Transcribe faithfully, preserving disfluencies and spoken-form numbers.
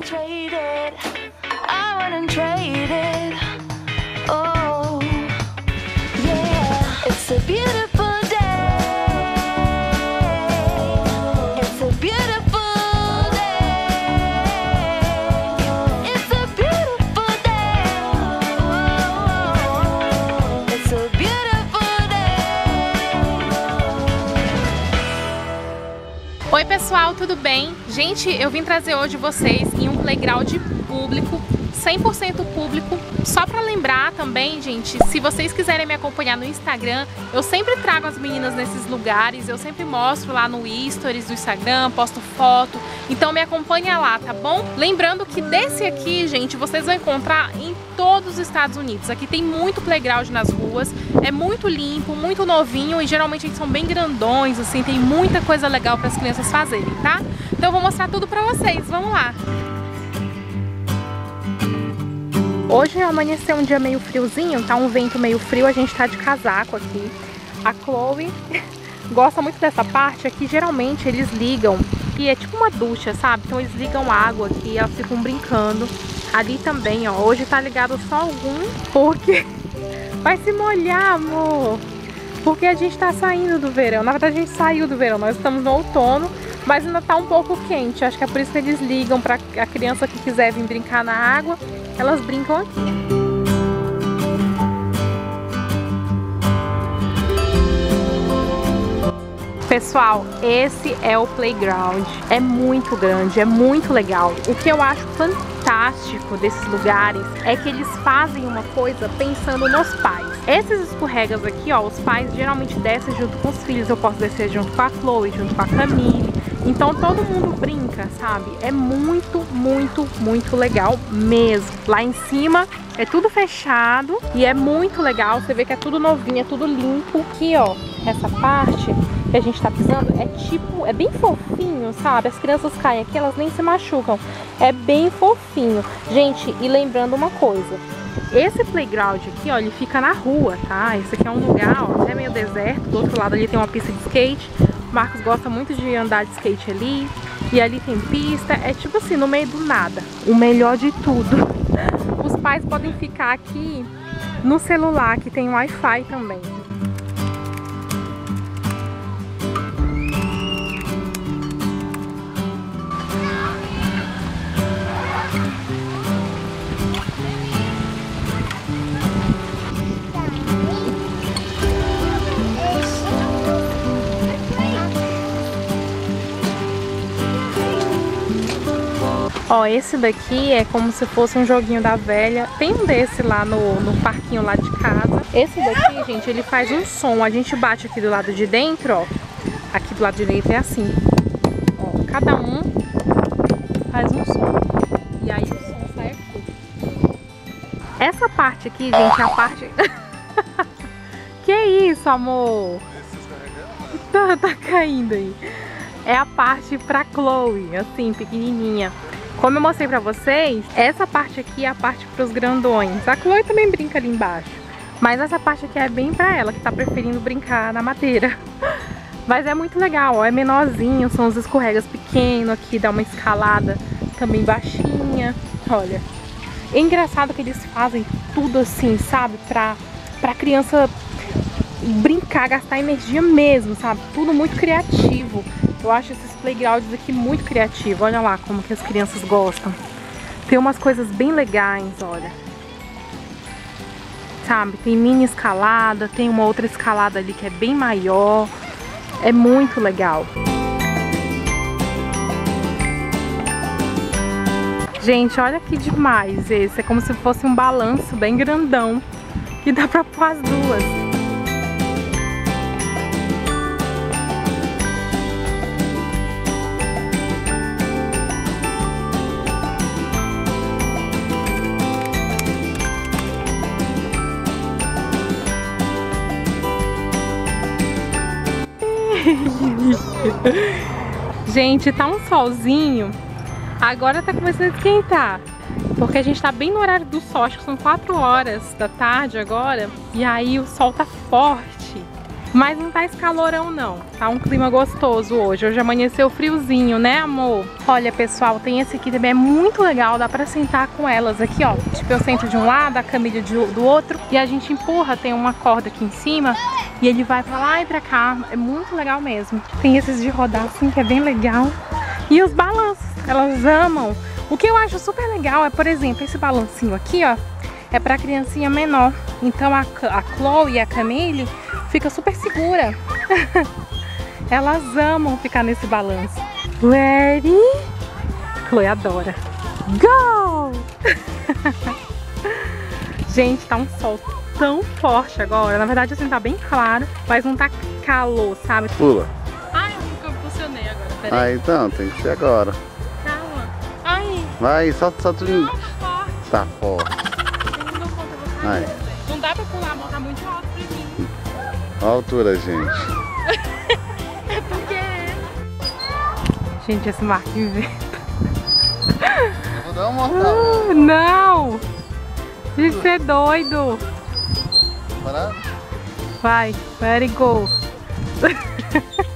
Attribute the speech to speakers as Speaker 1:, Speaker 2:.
Speaker 1: wouldn't trade it. I wouldn't trade it. Oh, yeah. It's a beautiful day. It's a beautiful day. It's a beautiful day. Oh, it's a beautiful day.
Speaker 2: Oi pessoal, tudo bem? Gente, eu vim trazer hoje vocês em um playground público, cem por cento público. Só pra lembrar também, gente, se vocês quiserem me acompanhar no Instagram, eu sempre trago as meninas nesses lugares, eu sempre mostro lá no Stories do Instagram, posto foto, então me acompanha lá, tá bom? Lembrando que desse aqui, gente, vocês vão encontrar em todos os Estados Unidos. Aqui tem muito playground nas ruas, é muito limpo, muito novinho e geralmente eles são bem grandões, assim, tem muita coisa legal para as crianças fazerem, tá? Então eu vou mostrar tudo pra vocês, vamos lá! Hoje amanheceu um dia meio friozinho, tá um vento meio frio, a gente tá de casaco aqui. A Chloe gosta muito dessa parte aqui, geralmente eles ligam, e é tipo uma ducha, sabe? Então eles ligam água aqui, elas ficam brincando. Ali também, ó, hoje tá ligado só algum, porque vai se molhar, amor. Porque a gente tá saindo do verão, na verdade a gente saiu do verão, nós estamos no outono, mas ainda tá um pouco quente, acho que é por isso que eles ligam pra a criança que quiser vir brincar na água, elas brincam aqui. Pessoal, esse é o playground, é muito grande, é muito legal. O que eu acho fantástico desses lugares é que eles fazem uma coisa pensando nos pais. Esses escorregas aqui, ó, os pais geralmente descem junto com os filhos, eu posso descer junto com a Chloe, junto com a Camille. Então todo mundo brinca, sabe? É muito, muito, muito legal mesmo. Lá em cima é tudo fechado e é muito legal. Você vê que é tudo novinho, é tudo limpo. Aqui, ó, essa parte que a gente tá pisando é tipo, é bem fofinho, sabe? As crianças caem aqui, elas nem se machucam. É bem fofinho. Gente, e lembrando uma coisa. Esse playground aqui, ó, ele fica na rua, tá? Esse aqui é um lugar, ó, até meio deserto. Do outro lado ali tem uma pista de skate. O Marcos gosta muito de andar de skate ali. E ali tem pista. É tipo assim, no meio do nada. O melhor de tudo. Os pais podem ficar aqui no celular, que tem Wi-Fi também. Ó, esse daqui é como se fosse um joguinho da velha. Tem um desse lá no, no parquinho lá de casa. Esse daqui, gente, ele faz um som. A gente bate aqui do lado de dentro, ó. Aqui do lado direito é assim. Ó, cada um faz um som. E aí o som sai aqui. Essa parte aqui, gente, é a parte... Que isso, amor? Tá, tá caindo aí. É a parte pra Chloe, assim, pequenininha. Como eu mostrei pra vocês, essa parte aqui é a parte pros grandões. A Chloe também brinca ali embaixo. Mas essa parte aqui é bem pra ela, que tá preferindo brincar na madeira. Mas é muito legal, ó. É menorzinho, são os escorregas pequenos aqui, dá uma escalada também baixinha. Olha. É engraçado que eles fazem tudo assim, sabe? Pra, pra criança brincar, gastar energia mesmo, sabe? Tudo muito criativo. Eu acho esses playgrounds aqui muito criativos. Olha lá como que as crianças gostam. Tem umas coisas bem legais, olha. Sabe? Tem mini escalada, tem uma outra escalada ali que é bem maior. É muito legal. Gente, olha que demais esse. É como se fosse um balanço bem grandão. E dá pra pôr as duas. Gente, tá um solzinho. Agora tá começando a esquentar, porque a gente tá bem no horário do sol. Acho que são quatro horas da tarde agora. E aí o sol tá forte. Mas não tá esse calorão não, tá um clima gostoso hoje. Hoje amanheceu friozinho, né amor? Olha pessoal, tem esse aqui também, é muito legal, dá pra sentar com elas aqui, ó. Tipo, eu sento de um lado, a Camila de, do outro, e a gente empurra, tem uma corda aqui em cima, e ele vai pra lá e pra cá, é muito legal mesmo. Tem esses de rodar assim, que é bem legal. E os balanços, elas amam. O que eu acho super legal é, por exemplo, esse balancinho aqui, ó, é pra criancinha menor. Então a, a Chloe e a Camille fica super segura. Elas amam ficar nesse balanço. Ready? Chloe adora. Go! Gente, tá um sol tão forte agora. Na verdade, assim, tá bem claro, mas não tá calor, sabe?
Speaker 3: Pula.
Speaker 2: Ai, eu impulsionei agora, peraí.
Speaker 3: Ah, então, tem que ser agora.
Speaker 2: Calma. Ai,
Speaker 3: Vai, solta, solta.
Speaker 2: não, forte.
Speaker 3: Tá forte.
Speaker 2: Eu não conta, eu vou
Speaker 3: Ai.
Speaker 2: cair. Não dá pra pular, amor, tá muito alto pra mim.
Speaker 3: Olha a altura, gente.
Speaker 2: É porque... Gente, esse Marquinhos vem.
Speaker 3: Eu vou dar uma mortal.
Speaker 2: Ah, não! Isso é doido!
Speaker 3: Parado?
Speaker 2: Vai, let it go!